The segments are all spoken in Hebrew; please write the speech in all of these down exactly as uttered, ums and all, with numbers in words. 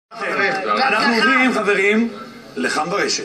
אנחנו עוברים, חברים, לחם ברשת.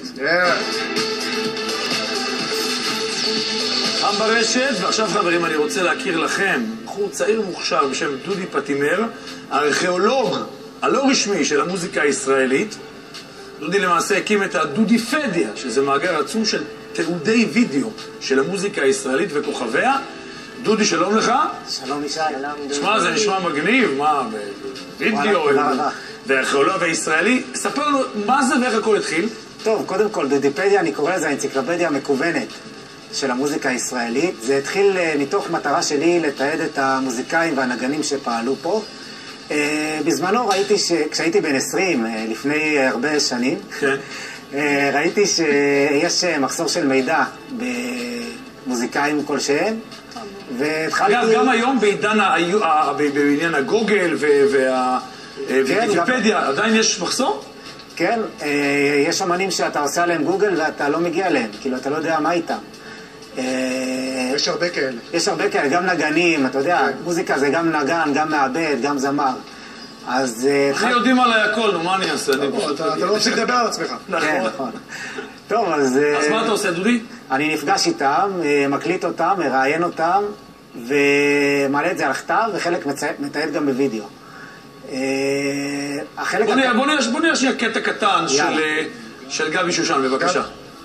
חם ברשת, ועכשיו חברים אני רוצה להכיר לכם בחור צעיר מוכשר בשם דודי פטימר, הארכיאולוג הלא רשמי של המוזיקה הישראלית. דודי למעשה הקים את הדודיפדיה, שזה מאגר עצום של תיעודי וידאו של המוזיקה הישראלית וכוכביה. דודי, שלום לך. שלום ישי. שמע, זה נשמע מגניב, מה, וידאו והארכיאולוג הישראלי. ספר לנו מה זה ואיך הכל התחיל. טוב, קודם כל, דודיפדיה, אני קורא לזה האנציקלופדיה המקוונת של המוזיקה הישראלית. זה התחיל מתוך מטרה שלי לתעד את המוזיקאים והנגנים שפעלו פה. בזמנו ראיתי שכשהייתי בן עשרים, לפני הרבה שנים, ראיתי שיש מחסור של מידע במוזיקאים כלשהם. אגב, גם היום בעניין הגוגל והוויקיפדיה עדיין יש מחסור? כן, יש אמנים שאתה עושה עליהם גוגל ואתה לא מגיע אליהם, כאילו אתה לא יודע מה איתם. יש הרבה כאלה. יש הרבה כאלה, גם נגנים, אתה יודע, מוזיקה זה גם נגן, גם מעבד, גם זמר. אז... אנחנו יודעים עליי הכל, נו, מה אני אעשה? אתה לא מפסיק לדבר על עצמך. כן, נכון. טוב, אז... אז מה אתה עושה, דודי? אני נפגש איתם, מקליט אותם, מראיין אותם, ומעלה את זה על הכתב, וחלק מתעד גם בווידאו. בוא נראה שנייה קטע קטן של גבי שושן, בבקשה.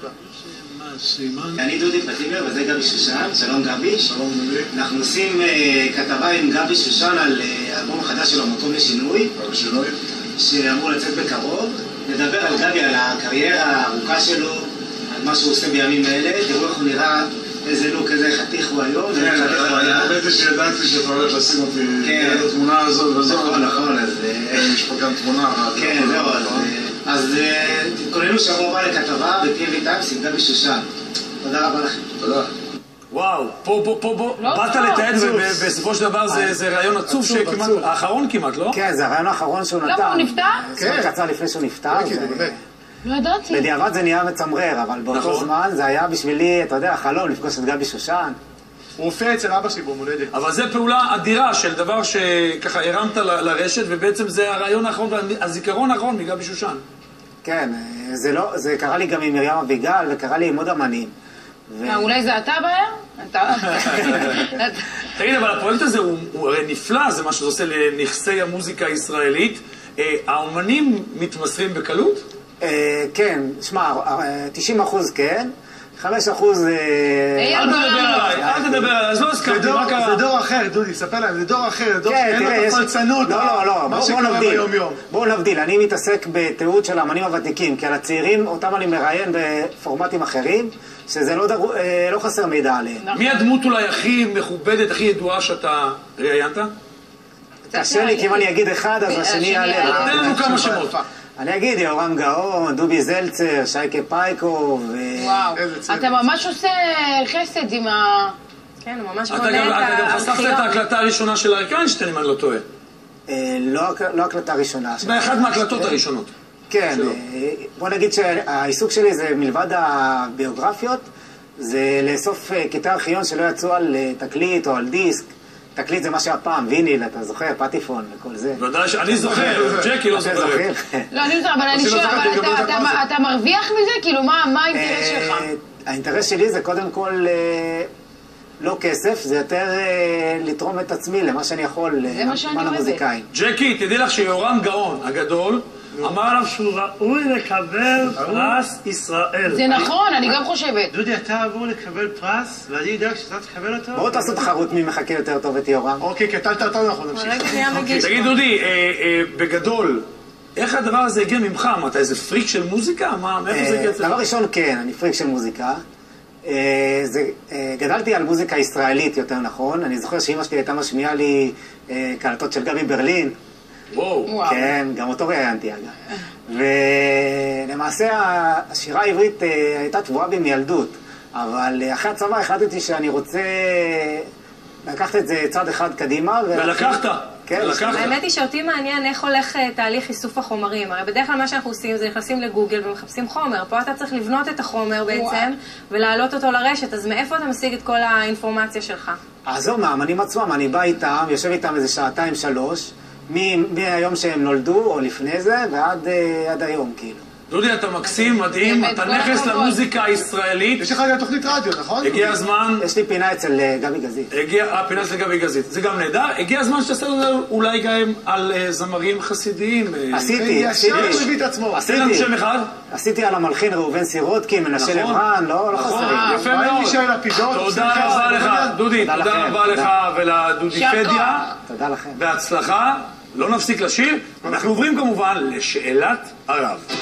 אני דודי פטימר וזה גבי שושן, שלום גבי. שלום גבי. אנחנו עושים כתבה עם גבי שושן על אלבום החדש שלו, מקום לשינוי, שאמור לצאת בקרוב. נדבר על גבי, על הקריירה הארוכה שלו, על מה שהוא עושה בימים האלה. תראו איך הוא נראה, איזה לוק, איזה חתיך הוא היום. כן, האמת היא שידעתי שאתה הולך לשים אותי את התמונה הזאת וזאת. נכון, נכון, אז... יש פה גם תמונה. כן, זהו, אז תתכוננו שבוע הבא לכתבה ב-פי וי טיימס עם גבי שושן. תודה רבה לכם. תודה. וואו, פה, פה, פה, פה, באת לתעד ובסופו של דבר זה רעיון עצוב שכמעט, האחרון כמעט, לא? כן, זה הרעיון האחרון שהוא נתן. למה הוא נפטר? זמן קצר לפני שהוא נפטר. לא ידעתי. בדיעבד זה נהיה מצמרר, אבל באותו זמן זה היה בשבילי, אתה יודע, החלום לפגוש את גבי שושן. הוא הופיע אצל אבא שלי במולדת. אבל זה פעולה אדירה של דבר שככה הרמת לרשת, ובעצם זה הרעיון האחרון, הזיכרון האחרון מגבי שושן. כן, זה קרה לי גם עם מרים אביגל, וקרה לי עם עוד אמנים. אולי זה אתה בעיה? תגיד, אבל הפרויקט הזה הוא הרי נפלא, זה מה שזה עושה לנכסי המוזיקה הישראלית. האומנים מתמסרים בקלות? כן, שמע, תשעים אחוז כן, חמש אחוז... אל תדבר עליי, אל תדבר עליי, אז לא הסכמתי, מה קרה? זה דור אחר, דודי, ספר להם, זה דור אחר, זה דור שאין לו את הפלצנות, לא, לא, מה שקורה ביום יום. בואו נבדיל, אני מתעסק בתיעוד של האמנים הוותיקים, כי על הצעירים, אותם אני מראיין בפורמטים אחרים, שזה לא חסר מידע עליהם. מי הדמות אולי הכי מכובדת, הכי ידועה שאתה ראיינת? קשה לי, כי אם אני אגיד אחד, אז השני יעלה. תן לנו כמה שמות. אני אגיד, יורם גאון, דובי זלצר, שייקה פייקוב. וואו, אתה ממש עושה חסד עם ה... כן, הוא ממש בונה את הארכיון. אתה גם חשפת את ההקלטה הראשונה של אריק איינשטיין, אם אני לא טועה. לא הקלטה ראשונה. באחד מההקלטות הראשונות. כן, בוא נגיד שהעיסוק שלי זה מלבד הביוגרפיות, זה לאסוף קטעי ארכיון שלא יצאו על תקליט או על דיסק. תקליט זה מה שהיה פעם, ויניל, אתה זוכר, פטיפון וכל זה. ודאי שאני זוכר, ג'קי לא זוכר. לא, אני זוכר, אבל אני שואל, אבל אתה מרוויח מזה? כאילו, מה האינטרס שלך? האינטרס שלי זה קודם כל לא כסף, זה יותר לתרום את עצמי למה שאני יכול למען המוזיקאים. ג'קי, תדעי לך שיורם גאון הגדול אמר עליו שהוא ראוי לקבל פרס ישראל. זה נכון, אני גם חושבת. דודי, אתה אמור לקבל פרס, ואני יודע שאתה תקבל אותו. בואו תעשו תחרות מי מחכה יותר טוב את יורם. אוקיי, קטלת אותנו, אנחנו נמשיך. תגיד דודי, בגדול, איך הדבר הזה הגיע ממך? מה, אתה איזה פריק של מוזיקה? מאיפה זה הגיע? דבר ראשון, כן, אני פריק של מוזיקה. גדלתי על מוזיקה ישראלית, יותר נכון. אני זוכר שאמא שלי הייתה משמיעה לי קלטות של גבי ברלין. וואו. כן, גם אותו ראיינתי אגב. ולמעשה השירה העברית הייתה טבועה בי מילדות, אבל אחרי הצבא החלטתי שאני רוצה לקחת את זה צעד אחד קדימה. ולקחת. כן. האמת היא שאותי מעניין איך הולך תהליך איסוף החומרים. הרי בדרך כלל מה שאנחנו עושים זה נכנסים לגוגל ומחפשים חומר. פה אתה צריך לבנות את החומר בעצם ולהעלות אותו לרשת. אז מאיפה אתה משיג את כל האינפורמציה שלך? אז זהו, מהאמנים עצמם, אני בא איתם, יושב איתם איזה שעתיים שלוש, מהיום שהם נולדו, או לפני זה, ועד היום, כאילו. דודי, אתה מקסים, מדהים, אתה נכס למוזיקה הישראלית. יש לך גם תוכנית רדיו, נכון? הגיע הזמן... יש לי פינה אצל גבי גזית. הגיע, פינה אצל גבי גזית. זה גם נהדר. הגיע הזמן שתעשה לנו אולי גם על זמרים חסידיים. עשיתי, עשיתי. עשיתי לנו שם אחד? עשיתי על המלחין ראובן סירודקי, מנשה לברן, לא חסרים. יפה מאוד. תודה רבה לך, דודי, תודה רבה לך ולדודיפדיה. תודה לכם. בהצלחה. לא נפסיק לשיר. אנחנו עוברים כמובן לשאלת הרב.